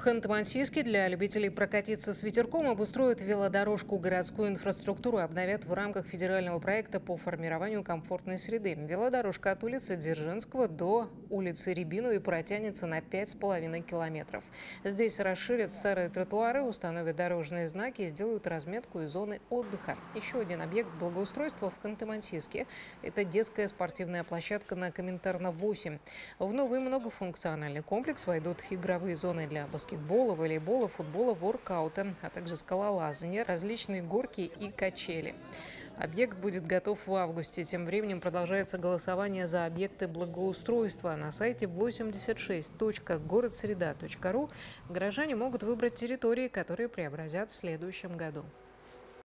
Ханты-Мансийске для любителей прокатиться с ветерком обустроят велодорожку, городскую инфраструктуру обновят в рамках федерального проекта по формированию комфортной среды. Велодорожка от улицы Дзержинского до улицы Рябиновой протянется на 5,5 километров. Здесь расширят старые тротуары, установят дорожные знаки и сделают разметку и зоны отдыха. Еще один объект благоустройства в Ханты-Мансийске – это детская спортивная площадка на Коминтерна-8. В новый многофункциональный комплекс войдут игровые зоны для баскетбола, волейбола, футбола, воркаута, а также скалолазания, различные горки и качели. Объект будет готов в августе. Тем временем продолжается голосование за объекты благоустройства. На сайте 86.городсреда.ру горожане могут выбрать территории, которые преобразят в следующем году.